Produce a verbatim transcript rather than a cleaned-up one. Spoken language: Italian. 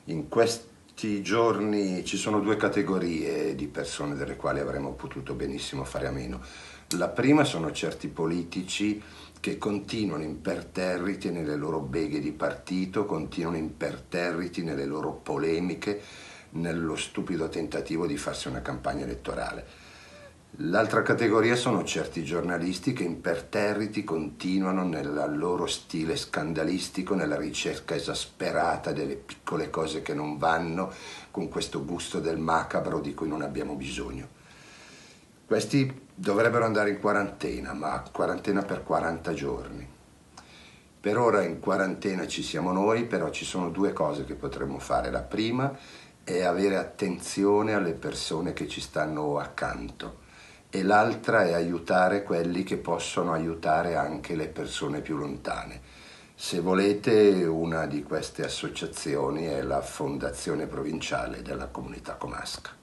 In questi giorni ci sono due categorie di persone delle quali avremmo potuto benissimo fare a meno. La prima sono certi politici che continuano imperterriti nelle loro beghe di partito, continuano imperterriti nelle loro polemiche, nello stupido tentativo di farsi una campagna elettorale. L'altra categoria sono certi giornalisti che imperterriti continuano nel loro stile scandalistico, nella ricerca esasperata delle piccole cose che non vanno, con questo gusto del macabro di cui non abbiamo bisogno. Questi dovrebbero andare in quarantena, ma quarantena per quaranta giorni. Per ora in quarantena ci siamo noi, però ci sono due cose che potremmo fare. La prima è avere attenzione alle persone che ci stanno accanto e l'altra è aiutare quelli che possono aiutare anche le persone più lontane. Se volete, una di queste associazioni è la Fondazione Provinciale della Comunità Comasca.